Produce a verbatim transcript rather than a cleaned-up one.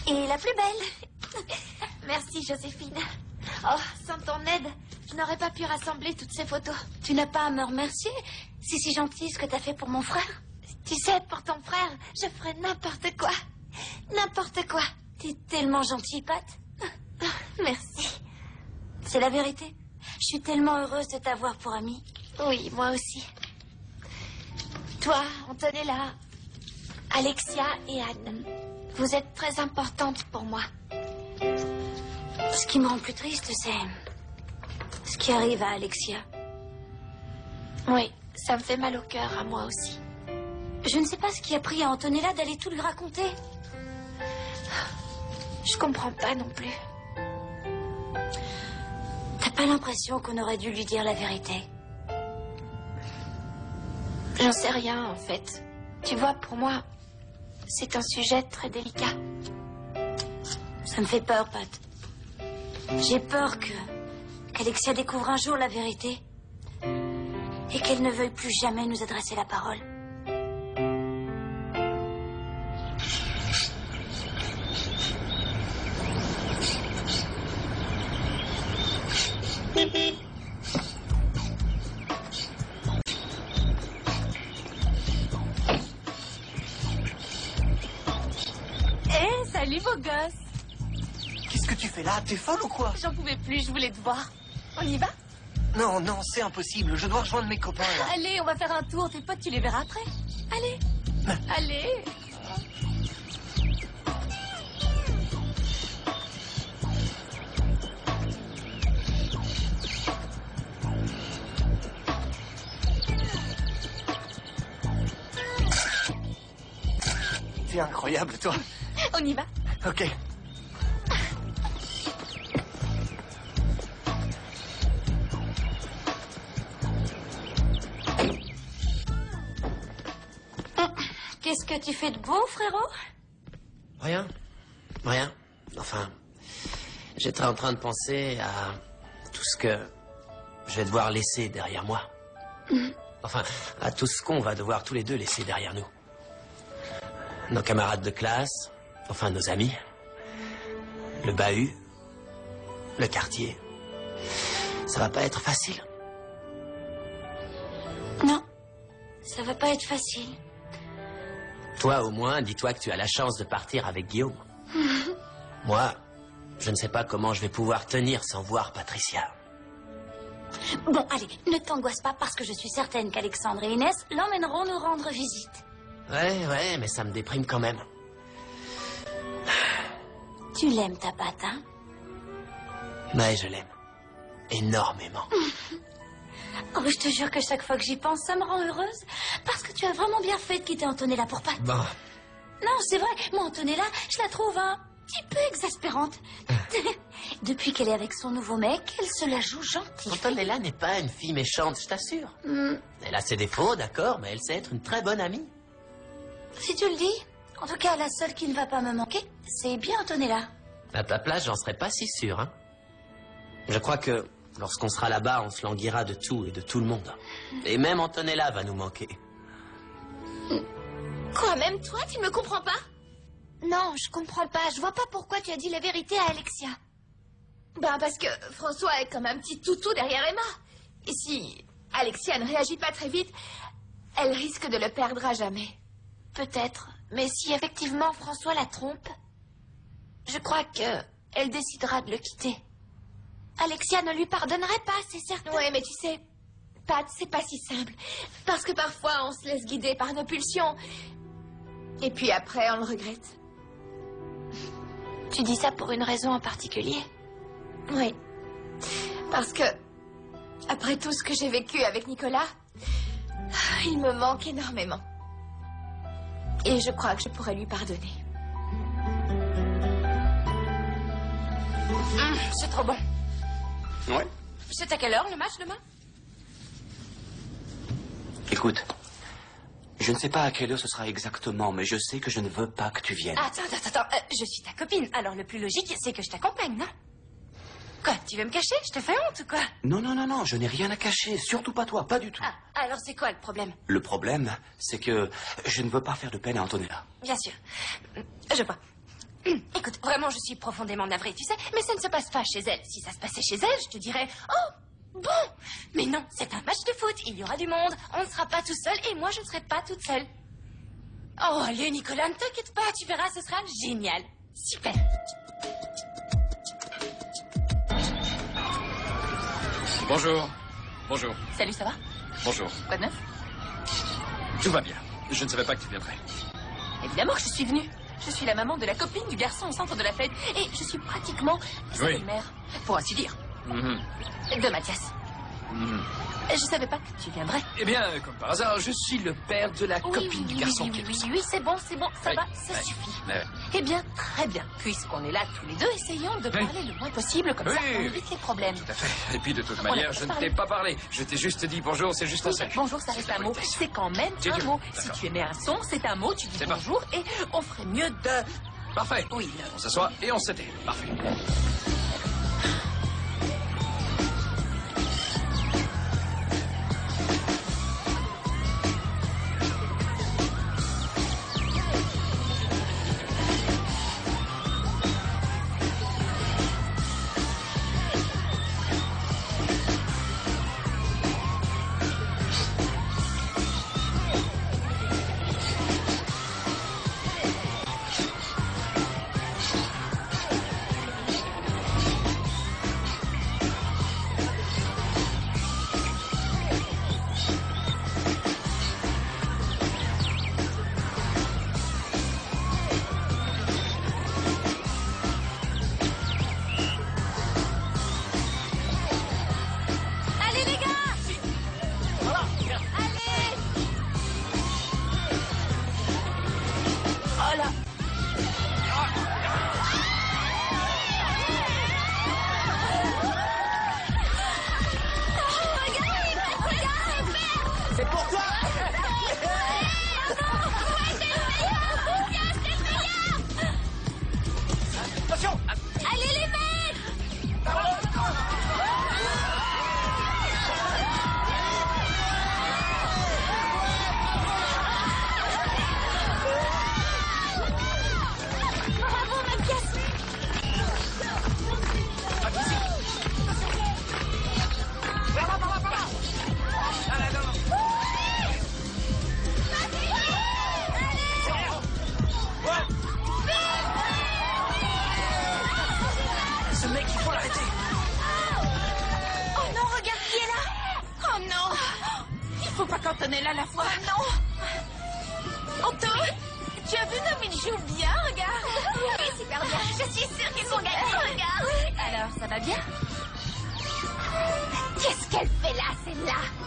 Et la plus belle. Merci, Joséphine. Oh, sans ton aide, je n'aurais pas pu rassembler toutes ces photos. Tu n'as pas à me remercier. C'est si gentil ce que tu as fait pour mon frère. Tu sais, pour ton frère, je ferais n'importe quoi. N'importe quoi. T'es tellement gentille, Pat. Merci. C'est la vérité. Je suis tellement heureuse de t'avoir pour amie. Oui, moi aussi. Toi, Antonella, Alexia et Anne, vous êtes très importantes pour moi. Ce qui me rend plus triste, c'est ce qui arrive à Alexia. Oui, ça me fait mal au cœur, à moi aussi. Je ne sais pas ce qui a pris à Antonella d'aller tout lui raconter. Je comprends pas non plus. T'as pas l'impression qu'on aurait dû lui dire la vérité? J'en sais rien, en fait. Tu vois, pour moi, c'est un sujet très délicat. Ça me fait peur, Pat. J'ai peur que qu'Alexia découvre un jour la vérité et qu'elle ne veuille plus jamais nous adresser la parole. Eh, salut beau gosse. Qu'est-ce que tu fais là? T'es folle ou quoi? J'en pouvais plus, je voulais te voir. On y va? Non, non, c'est impossible. Je dois rejoindre mes copains, là. Allez, on va faire un tour. Tes potes, tu les verras après. Allez. Allez. T'es incroyable, toi. On y va? Ok. Qu'est-ce que tu fais de beau, frérot? Rien. Rien. Enfin, j'étais en train de penser à tout ce que je vais devoir laisser derrière moi. Mm. Enfin, à tout ce qu'on va devoir tous les deux laisser derrière nous. Nos camarades de classe, enfin nos amis, le bahut, le quartier. Ça va pas être facile. Non, ça va pas être facile. Toi, au moins, dis-toi que tu as la chance de partir avec Guillaume. Moi, je ne sais pas comment je vais pouvoir tenir sans voir Patricia. Bon, allez, ne t'angoisse pas parce que je suis certaine qu'Alexandre et Inès l'emmèneront nous rendre visite. Ouais, ouais, mais ça me déprime quand même. Tu l'aimes, ta Pat, hein? Ouais, je l'aime. Énormément. Oh, je te jure que chaque fois que j'y pense, ça me rend heureuse. Parce que tu as vraiment bien fait de quitter Antonella pour Pat. Bon. Non, c'est vrai. Moi, Antonella, je la trouve un petit peu exaspérante. Depuis qu'elle est avec son nouveau mec, elle se la joue gentille. Antonella n'est pas une fille méchante, je t'assure. Mm. Elle a ses défauts, d'accord, mais elle sait être une très bonne amie. Si tu le dis. En tout cas, la seule qui ne va pas me manquer, c'est bien Antonella. À ta place, j'en serais pas si sûr, hein. Je crois que lorsqu'on sera là-bas, on se languira de tout et de tout le monde. Et même Antonella va nous manquer. Quoi, même toi, tu ne me comprends pas? Non, je comprends pas. Je vois pas pourquoi tu as dit la vérité à Alexia. Ben, parce que François est comme un petit toutou derrière Emma. Et si Alexia ne réagit pas très vite, elle risque de le perdre à jamais. Peut-être. Mais si effectivement François la trompe, je crois que elle décidera de le quitter. Alexia ne lui pardonnerait pas, c'est certain. Ouais, mais tu sais, Pat, c'est pas si simple. Parce que parfois, on se laisse guider par nos pulsions. Et puis après, on le regrette. Tu dis ça pour une raison en particulier? Oui. Parce que, après tout ce que j'ai vécu avec Nicolas, il me manque énormément. Et je crois que je pourrais lui pardonner. Mmh, c'est trop bon. Ouais. C'est à quelle heure le match demain? Écoute, je ne sais pas à quelle heure ce sera exactement, mais je sais que je ne veux pas que tu viennes. Attends, attends, attends. Euh, je suis ta copine. Alors le plus logique, c'est que je t'accompagne, non? Quoi, tu veux me cacher? Je te fais honte ou quoi? Non, non, non, non, je n'ai rien à cacher. Surtout pas toi, pas du tout. Ah, alors c'est quoi le problème? Le problème, c'est que je ne veux pas faire de peine à Antonella. Bien sûr. Je vois. Écoute, Vraiment, je suis profondément navrée, tu sais. Mais ça ne se passe pas chez elle. Si ça se passait chez elle, je te dirais... Oh, bon. Mais non, c'est un match de foot. Il y aura du monde. On ne sera pas tout seul et moi, je ne serai pas toute seule. Oh, allez, Nicolas, ne t'inquiète pas. Tu verras, ce sera génial. Super. Bonjour. Bonjour. Salut, ça va? Bonjour. Quoi de neuf? Tout va bien. Je ne savais pas que tu viendrais. Évidemment que je suis venue. Je suis la maman de la copine du garçon au centre de la fête. Et je suis pratiquement sa Oui. belle-mère, pour ainsi dire. Mhm. De Mathias. Mhm. Je savais pas que tu viendrais. Eh bien, comme par hasard, je suis le père de la Oui, copine oui, du oui, garçon oui, qui est oui, au oui, centre. oui, c'est bon, c'est bon, ça Oui, va, ça oui, suffit. ouais. Eh bien, très bien. Puisqu'on est là tous les deux, essayons de Oui. parler le moins possible, comme Oui, ça on oui. évite les problèmes. Tout à fait. Et puis, de toute On manière, a je pas ne parlé. t'ai pas parlé. Je t'ai juste dit bonjour, c'est juste un Oui, salut. bonjour, ça reste C'est un la mot. politesse. C'est quand même J'ai un dit- mot. Si D'accord. tu émets un son, c'est un mot, tu dis C'est parfait. bonjour et on ferait mieux de... Parfait. Oui. On s'assoit et on se tait. Parfait. Allez les gars! Allez! Oh là! C'est pour toi! Attention! Allez les mecs! Bravo Mathias! Ce mec, il faut l'arrêter! Oh non, regarde qui est là! Oh non! Il faut pas qu'Antonella à la fois. Oh non! Anto, tu as vu comme il joue bien, regarde! Oui, super bien. Je suis sûre qu'ils sont gagnés, regarde! Alors, ça va bien? Qu'est-ce qu'elle fait là, celle-là?